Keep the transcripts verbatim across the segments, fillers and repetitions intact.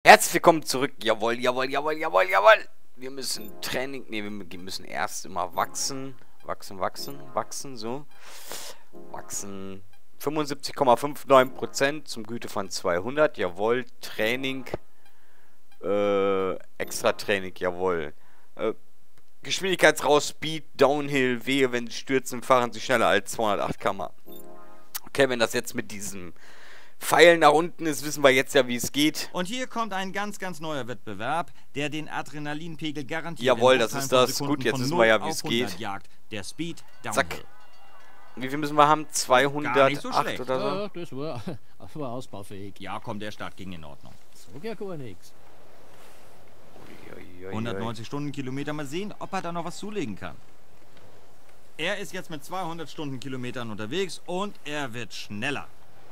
Herzlich willkommen zurück. Jawohl, jawohl, jawohl, jawohl, jawohl. Wir müssen Training... Ne, wir müssen erst immer wachsen. Wachsen, wachsen, wachsen, so. Wachsen. fünfundsiebzig Komma neunundfünfzig Prozent zum Güte von zweihundert. Jawohl. Training. Äh, extra Training, jawohl. Äh, Geschwindigkeitsraus, Speed, Downhill, Wehe, wenn sie stürzen, fahren sie schneller als zweihundertacht Kilometer pro Stunde. Okay, wenn das jetzt mit diesem Pfeil nach unten ist, wissen wir jetzt ja, wie es geht. Und hier kommt ein ganz, ganz neuer Wettbewerb, der den Adrenalinpegel garantiert. Jawohl, das ist das. Gut, jetzt wissen wir ja, wie es geht. Jagt. Der Speed Downhill. Zack. Wie viel müssen wir haben? zweihundertacht so oder so? Ja, das war, das war ausbaufähig. Ja, komm, der Start ging in Ordnung. So geht gar nichts. hundertneunzig Stundenkilometer. Mal sehen, ob er da noch was zulegen kann. Er ist jetzt mit zweihundert Stundenkilometern unterwegs und er wird schneller.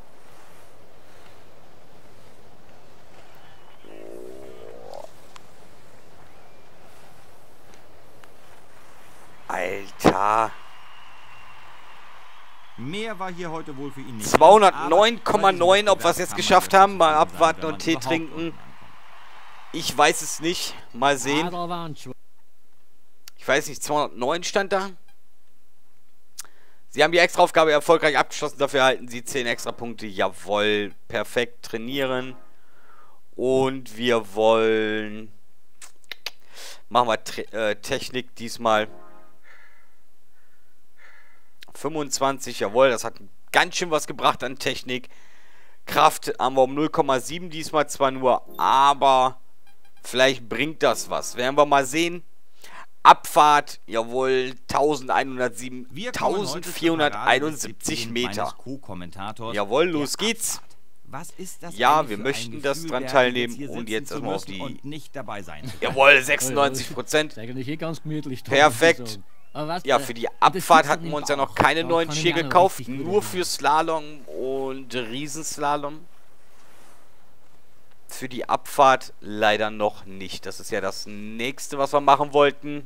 Alter. Mehr war hier heute wohl für ihn nicht. zweihundertneun Komma neun, ob wir es jetzt geschafft haben. Mal abwarten und Tee trinken. Ich weiß es nicht. Mal sehen. Ich weiß nicht, zweihundertneun stand da. Sie haben die Extraaufgabe erfolgreich abgeschlossen. Dafür erhalten Sie zehn extra Punkte. Jawohl. Perfekt. Trainieren. Und wir wollen... Machen wir Tre äh, Technik diesmal. fünfundzwanzig, jawohl, das hat ganz schön was gebracht an Technik. Kraft haben wir um null Komma sieben diesmal zwar nur, aber vielleicht bringt das was. Werden wir mal sehen. Abfahrt, jawohl, eintausendeinhundertsieben, eintausendvierhunderteinundsiebzig Meter. Jawohl, los geht's. Was ist das ja, wir möchten das dran teilnehmen und jetzt erstmal auf die... Und nicht dabei sein. Jawohl, sechsundneunzig Prozent. Perfekt. Ja, für die Abfahrt hatten wir uns ja noch keine neuen Skier gekauft. Nur für Slalom und Riesenslalom. Für die Abfahrt leider noch nicht. Das ist ja das nächste, was wir machen wollten.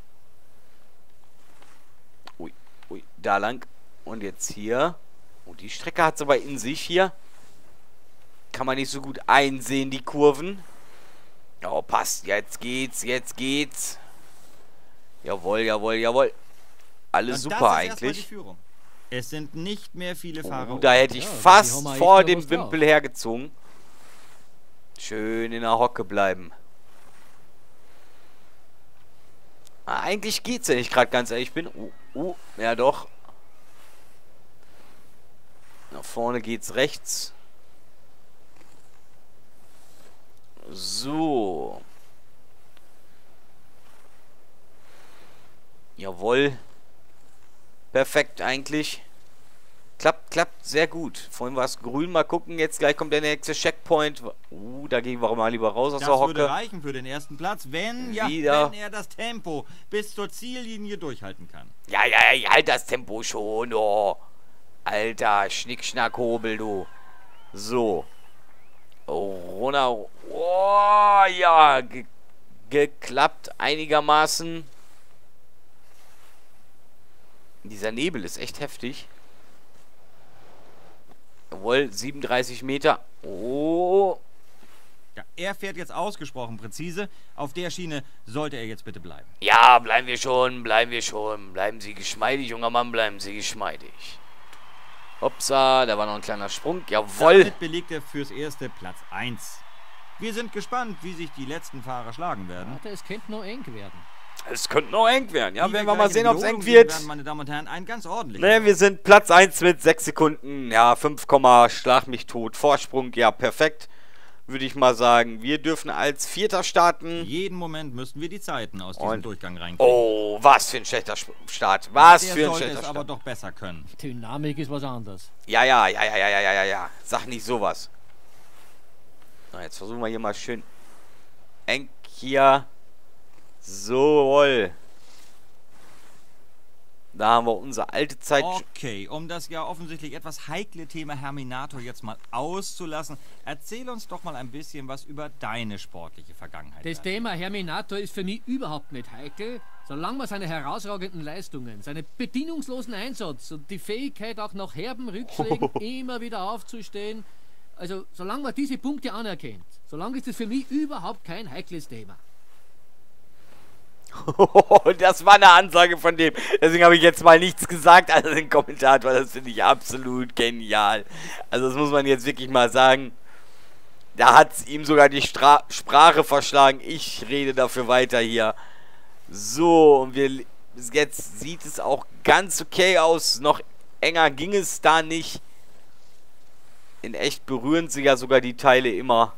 Ui, ui, da lang. Und jetzt hier. Oh, die Strecke hat es aber in sich hier. Kann man nicht so gut einsehen, die Kurven. Oh, passt. Jetzt geht's, jetzt geht's. Jawohl, jawohl, jawohl. Alles super eigentlich. Es sind nicht mehr viele Fahrer. Oh, da hätte ich ja, fast vor dem Wimpel drauf. hergezogen. Schön in der Hocke bleiben. Ah, eigentlich geht's, wenn ich gerade ganz ehrlich bin. Uh, uh, ja doch. Nach vorne geht's rechts. So. Jawohl. Perfekt eigentlich. Klappt, klappt sehr gut. Vorhin war es grün. Mal gucken. Jetzt gleich kommt der nächste Checkpoint. Uh, da gehen wir mal lieber raus aus das der Hocke. Das würde reichen für den ersten Platz, wenn, ja, wenn er das Tempo bis zur Ziellinie durchhalten kann. Ja, ja, ja, halt das Tempo schon. Oh. Alter, Schnick, Hobel, du. So. Oh, runter. Oh, ja. Ge geklappt einigermaßen. Dieser Nebel ist echt heftig. Jawohl, siebenunddreißig Meter. Oh. Ja, er fährt jetzt ausgesprochen präzise. Auf der Schiene sollte er jetzt bitte bleiben. Ja, bleiben wir schon, bleiben wir schon. Bleiben Sie geschmeidig, junger Mann, bleiben Sie geschmeidig. Hopsa, da war noch ein kleiner Sprung. Jawohl. Damit belegt er fürs erste Platz eins. Wir sind gespannt, wie sich die letzten Fahrer schlagen werden. Es könnte noch eng werden. Es könnte noch eng werden. Ja, werden wir mal sehen, ob es eng wird. Werden, meine Damen und Herren, ein ganz ordentlich. Ne, wir sind Platz eins mit sechs Sekunden. Ja, fünf, schlag mich tot. Vorsprung, ja, perfekt. Würde ich mal sagen. Wir dürfen als Vierter starten. Jeden Moment müssten wir die Zeiten aus diesem und Durchgang reinkriegen. Oh, was für ein schlechter Start. Was Der für ein sollte schlechter es Start. aber doch besser können. Dynamik ist was anderes. Ja, ja, ja, ja, ja, ja, ja, ja. Sag nicht sowas. Na, jetzt versuchen wir hier mal schön eng hier. So, da haben wir unsere alte Zeit. Okay, um das ja offensichtlich etwas heikle Thema Herminator jetzt mal auszulassen, erzähl uns doch mal ein bisschen was über deine sportliche Vergangenheit. Das Thema Herminator ist für mich überhaupt nicht heikel, solange man seine herausragenden Leistungen, seinen bedienungslosen Einsatz und die Fähigkeit auch nach herben Rückschlägen immer wieder aufzustehen, also solange man diese Punkte anerkennt, Solange ist es für mich überhaupt kein heikles Thema. Das war eine Ansage von dem. Deswegen habe ich jetzt mal nichts gesagt an den Kommentator. Das finde ich absolut genial. Also das muss man jetzt wirklich mal sagen. Da hat es ihm sogar die Stra Sprache verschlagen. Ich rede dafür weiter hier. So, und wir jetzt sieht es auch ganz okay aus. Noch enger ging es da nicht. In echt berühren sie ja sogar die Teile immer.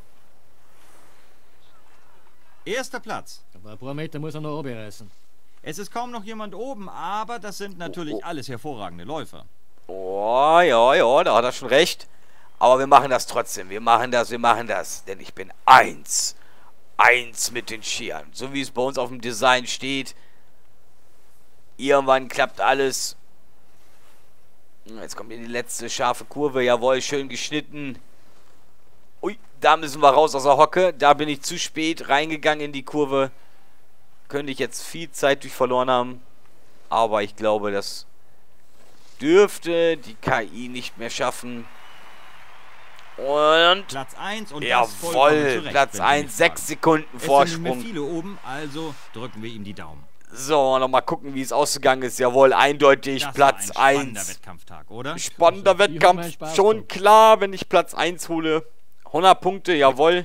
Erster Platz. Aber ein paar Meter muss er noch oben reißen. Es ist kaum noch jemand oben, aber das sind natürlich Oh, oh. alles hervorragende Läufer. Oh, ja, ja, da hat er schon recht. Aber wir machen das trotzdem. Wir machen das, wir machen das. Denn ich bin eins. Eins mit den Skiern. So wie es bei uns auf dem Design steht. Irgendwann klappt alles. Jetzt kommt hier die letzte scharfe Kurve. Jawohl, schön geschnitten. Ui, da müssen wir raus aus der Hocke. Da bin ich zu spät reingegangen in die Kurve. Könnte ich jetzt viel Zeit durch verloren haben. Aber ich glaube, das dürfte die K I nicht mehr schaffen. Und Platz eins und das vollkommen jawohl, zurecht, Platz wenn Sie mich eins, sechs fragen. Sekunden Es sind nicht Vorsprung. mehr viele oben, also drücken wir ihm die Daumen. So, nochmal gucken, wie es ausgegangen ist. Jawohl, eindeutig Das Platz war ein spannender eins. Wettkampftag, oder? Spannender Ich hab meinen Wettkampf, Spaß schon gehabt. klar, wenn ich Platz eins hole. hundert Punkte, jawohl.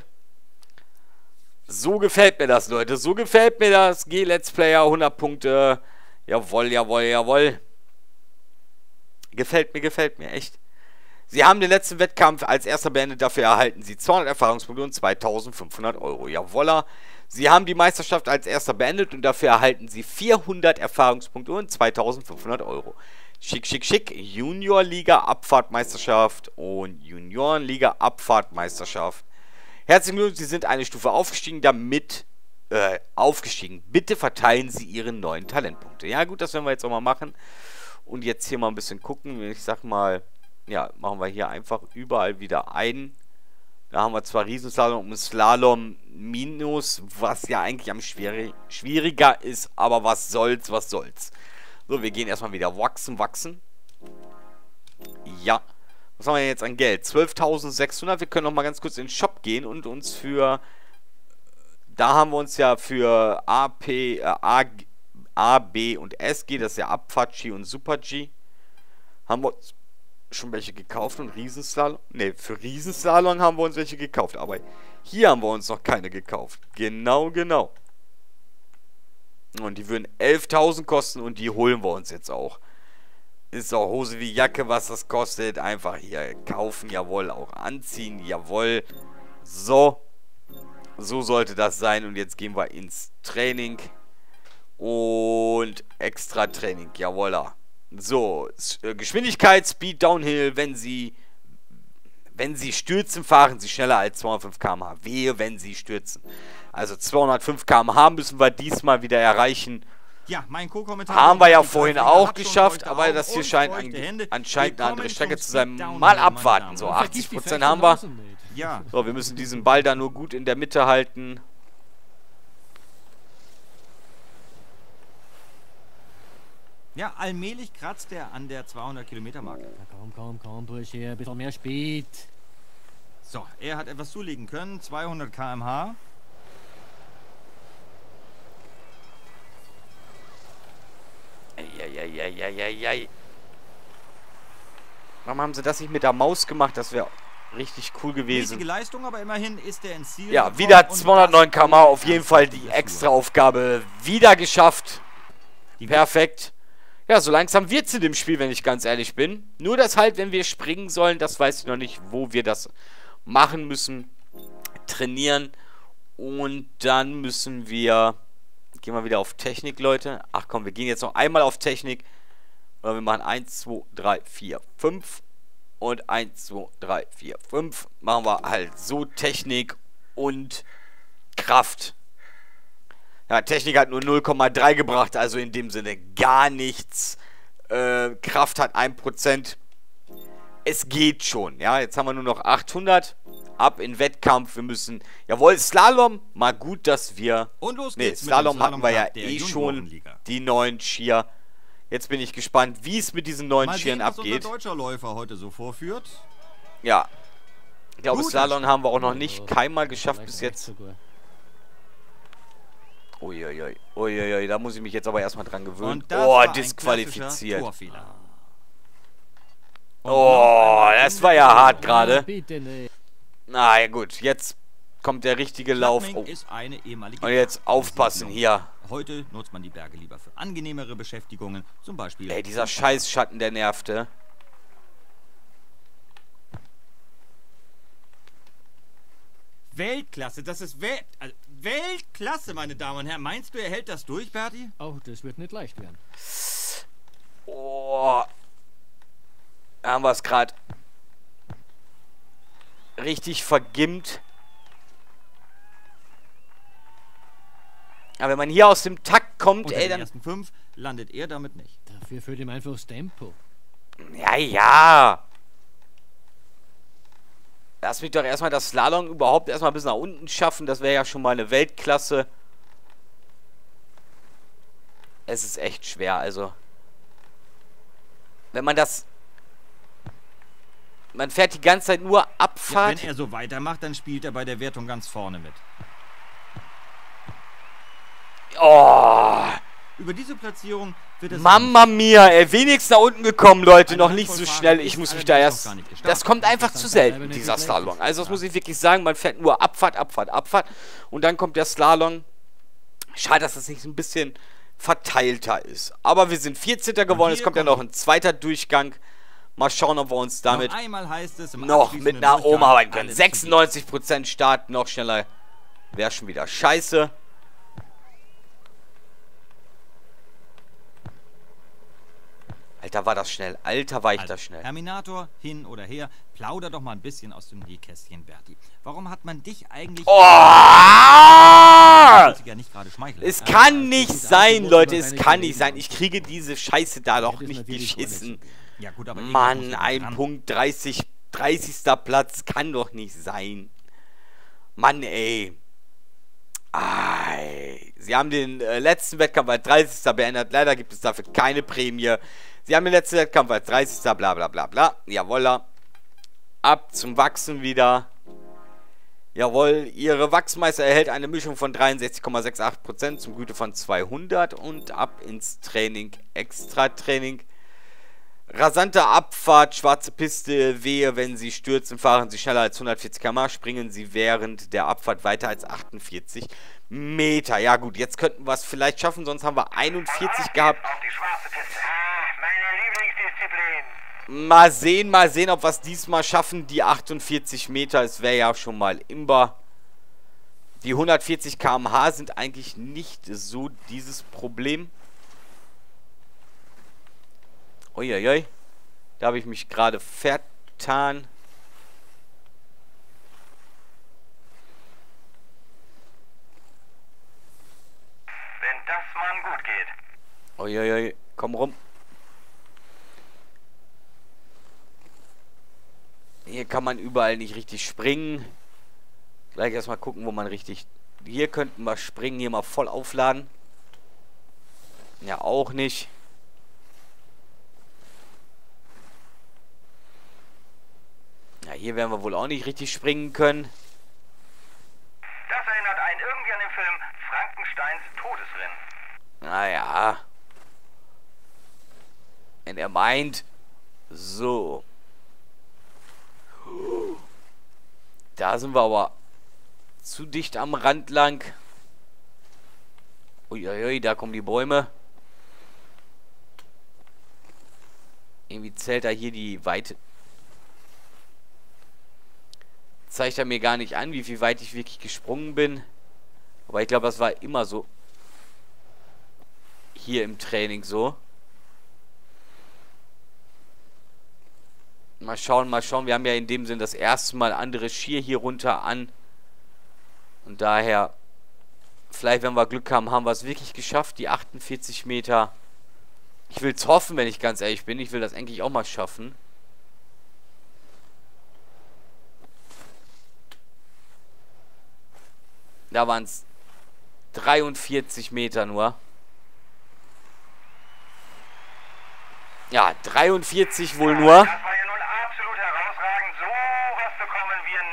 So gefällt mir das, Leute. So gefällt mir das. G-Let's Player, hundert Punkte. Jawohl, jawohl, jawohl. Gefällt mir, gefällt mir, echt. Sie haben den letzten Wettkampf als erster beendet. Dafür erhalten Sie zweihundert Erfahrungspunkte und zweitausendfünfhundert Euro. Jawoller. Sie haben die Meisterschaft als erster beendet und dafür erhalten Sie vierhundert Erfahrungspunkte und zweitausendfünfhundert Euro. Schick, schick, schick. Juniorliga Abfahrtmeisterschaft und Juniorenliga Abfahrtmeisterschaft. Herzlichen Glückwunsch, Sie sind eine Stufe aufgestiegen, damit, äh, aufgestiegen. Bitte verteilen Sie Ihre neuen Talentpunkte. Ja gut, das werden wir jetzt auch mal machen. Und jetzt hier mal ein bisschen gucken. Ich sag mal, ja, machen wir hier einfach überall wieder ein. Da haben wir zwar Riesenslalom und Slalom minus, was ja eigentlich am schwierig, schwieriger ist, aber was soll's, was soll's. So, wir gehen erstmal wieder wachsen, wachsen. Ja. Was haben wir jetzt an Geld? zwölftausendsechshundert. Wir können noch mal ganz kurz in den Shop gehen und uns für... Da haben wir uns ja für A, P, äh, A, A, B und S G, das ist ja Abfahrt-Ski und Super-G, haben wir uns schon welche gekauft und Riesenslalom. Ne, für Riesenslalom haben wir uns welche gekauft, aber hier haben wir uns noch keine gekauft. Genau, genau. Und die würden elftausend kosten und die holen wir uns jetzt auch. Ist auch Hose wie Jacke, was das kostet. Einfach hier kaufen, jawohl, auch anziehen, jawohl. So. So sollte das sein. Und jetzt gehen wir ins Training. Und extra Training, jawoller. So, Geschwindigkeit, Speed, Downhill, wenn Sie, wenn Sie stürzen, fahren Sie schneller als zweihundertfünf Kilometer pro Stunde. Wehe, wenn Sie stürzen. Also zweihundertfünf Kilometer pro Stunde müssen wir diesmal wieder erreichen. Ja, mein Co-Kommentator... Haben wir ja die vorhin Finger auch hat schon geschafft, feuchte aber Augen das hier und scheint feuchte an, Hände. anscheinend eine andere Willkommen Strecke zum zu sein. Speed Downhill, Mal meine abwarten, Damen so und Vergiss achtzig die Prozent Fächer haben wir. draußen nicht. Ja, So, wir müssen diesen Ball da nur gut in der Mitte halten. ja, allmählich kratzt er an der zweihundert Kilometer Marke. Na komm, komm, komm, Bursche, ein bisschen mehr Speed. So, er hat etwas zulegen können, zweihundert Kilometer pro Stunde. Eieieiei. Warum haben sie das nicht mit der Maus gemacht? Das wäre richtig cool gewesen. Mäßige Leistung, aber immerhin ist er ins Ziel Ja, gekommen wieder und zweihundertneun das Kilometer pro Stunde. Auf ohne jeden Fall die ernsthafte Extraaufgabe wieder geschafft. Die- Perfekt. Ja, so langsam wird es in dem Spiel, wenn ich ganz ehrlich bin. Nur das halt, wenn wir springen sollen, das weiß ich noch nicht, wo wir das machen müssen. Trainieren. Und dann müssen wir... Gehen wir wieder auf Technik, Leute. Ach komm, wir gehen jetzt noch einmal auf Technik. Oder wir machen eins, zwei, drei, vier, fünf. Und eins, zwei, drei, vier, fünf. Machen wir halt so Technik und Kraft. Ja, Technik hat nur null Komma drei gebracht, also in dem Sinne gar nichts. Äh, Kraft hat ein Prozent. Es geht schon, ja. Jetzt haben wir nur noch achthundert. Ab in Wettkampf. Wir müssen... Jawohl, Slalom. Mal gut, dass wir... Und los Nee, geht's mit Slalom dem hatten wir ja Slalom-Cup der eh schon. Juniorenliga. Die neuen Skier. Jetzt bin ich gespannt, wie es mit diesen neuen Mal Skiern sehen, was unser abgeht. deutscher Läufer heute so vorführt. Ja. Ich glaube, Guter Slalom haben wir auch noch nicht Ja, keinmal geschafft vielleicht bis reicht's jetzt. sogar. Uiuiui, uiuiui, da muss ich mich jetzt aber erstmal dran gewöhnen. Und das Oh, war ein disqualifiziert. klassischer Torfehler. Und Oh, noch einmal das in war der ja Bewegung. hart gerade. Ah, bitte nicht. Na ja, gut, jetzt kommt der richtige Lauf. Schladming Oh. ist eine ehemalige Und jetzt aufpassen hier. Heute nutzt man die Berge lieber für angenehmere Beschäftigungen, zum Beispiel... Ey, dieser Scheißschatten, der nervte. Weltklasse, das ist Wel also Weltklasse, meine Damen und Herren. Meinst du, er hält das durch, Berti? Oh, das wird nicht leicht werden. Oh. Da haben wir es gerade richtig vergimmt. Aber wenn man hier aus dem Takt kommt, Unter ey, den dann... ersten fünf landet er damit nicht. Dafür fehlt ihm einfach das Tempo. Ja, ja. Lass mich doch erstmal das Slalom überhaupt erstmal bis nach unten schaffen. Das wäre ja schon mal eine Weltklasse. Es ist echt schwer, also. Wenn man das... Man fährt die ganze Zeit nur Ja, Abfahrt. wenn er so weitermacht, dann spielt er bei der Wertung ganz vorne mit. Oh, Über diese Platzierung wird es... Mamma mia, ey, wenigstens nach unten gekommen, Leute. Eine Noch nicht so Handvoll schnell. Fahrer Ich ist muss mich da allerdings erst... noch gar nicht gestartet. Das kommt einfach zu selten, nicht dieser schlecht Slalom. ist. Also das muss ich wirklich sagen. Man fährt nur Abfahrt, Abfahrt, Abfahrt, und dann kommt der Slalom. Schade, dass das nicht so ein bisschen verteilter ist. Aber wir sind vierzehnter geworden. hier Es kommt ja kommt- noch ein zweiter Durchgang. Mal schauen, ob wir uns damit Noch einmal heißt es im noch mit abschließenden einer Durchgang Oma arbeiten können. alles sechsundneunzig Prozent Start, noch schneller. Wäre schon wieder scheiße. Alter, war das schnell. Alter, war ich Also, das schnell. Terminator, hin oder her, plauder doch mal ein bisschen aus dem Nähkästchen, Berti. Warum hat man dich eigentlich... Oh! Ja nicht gerade schmeicheln. Es Ja, kann nicht sieht aus, sein, als Leute. ob Es man kann seine nicht sein. Kollegen Ich kriege diese Scheiße da doch das nicht natürlich geschissen. Ja gut, aber... Mann, irgendwas muss ein dran. Punkt, dreißig, dreißigster Platz. Kann doch nicht sein. Mann, ey. Ei. Sie haben den äh, letzten Wettkampf als dreißigster beendet. Leider gibt es dafür keine Prämie. Sie haben den letzten Wettkampf als dreißigster bla bla bla bla. Jawolla. Ab zum Wachsen wieder. Jawohl, Ihre Wachsmeister erhält eine Mischung von dreiundsechzig Komma achtundsechzig Prozent zum Güte von zweihundert und ab ins Training, Extra-Training. Rasante Abfahrt, schwarze Piste, wehe, wenn Sie stürzen, fahren Sie schneller als hundertvierzig Kilometer pro Stunde, springen Sie während der Abfahrt weiter als achtundvierzig Meter. Ja gut, jetzt könnten wir es vielleicht schaffen, sonst haben wir einundvierzig gehabt. Auf die schwarze Piste. Ah, meine Lieblingsdisziplin. Mal sehen, mal sehen, ob wir es diesmal schaffen. Die achtundvierzig Meter, es wäre ja schon mal imbar. Die hundertvierzig Kilometer pro Stunde sind eigentlich nicht so dieses Problem. Uiuiui. Da habe ich mich gerade vertan. Wenn das Mann gut geht. Uiuiui. Komm rum. Hier kann man überall nicht richtig springen. Gleich erstmal gucken, wo man richtig... Hier könnten wir springen, hier mal voll aufladen. Ja, auch nicht. Ja, hier werden wir wohl auch nicht richtig springen können. Das erinnert einen irgendwie an den Film Frankensteins Todesrennen. Naja. Wenn er meint. So. Da sind wir aber zu dicht am Rand lang. Uiuiui, da kommen die Bäume. Irgendwie zählt er hier die Weite. Zeigt er mir gar nicht an, wie viel weit ich wirklich gesprungen bin. Aber ich glaube, das war immer so. Hier im Training so. Mal schauen, mal schauen. Wir haben ja in dem Sinn das erste Mal andere Skier hier runter an. Und daher, vielleicht, wenn wir Glück haben, haben wir es wirklich geschafft. Die achtundvierzig Meter. Ich will es hoffen, wenn ich ganz ehrlich bin. Ich will das eigentlich auch mal schaffen. Da waren es dreiundvierzig Meter nur. Ja, dreiundvierzig wohl nur. Das war ja nun absolut herausragend. So was bekommen wir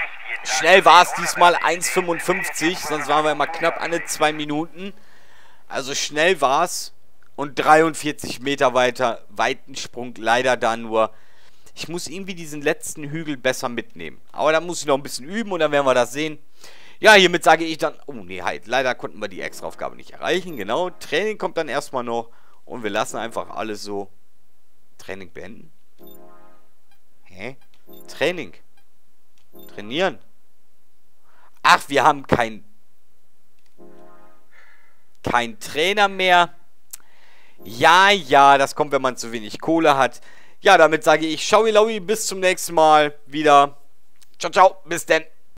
schnell war es diesmal, eins fünfundfünfzig, sonst waren wir immer knapp an zwei Minuten. Also schnell war es. Und dreiundvierzig Meter weiter, Weitensprung leider da nur. Ich muss irgendwie diesen letzten Hügel besser mitnehmen. Aber da muss ich noch ein bisschen üben und dann werden wir das sehen. Ja, hiermit sage ich dann... Oh, nee, halt. Leider konnten wir die Extraaufgabe nicht erreichen. Genau. Training kommt dann erstmal noch. Und wir lassen einfach alles so... Training beenden. Hä? Training. Trainieren. Ach, wir haben kein... Kein Trainer mehr. Ja, ja, das kommt, wenn man zu wenig Kohle hat. Ja, damit sage ich, ciao, Laui, bis zum nächsten Mal wieder. Ciao, ciao, bis denn.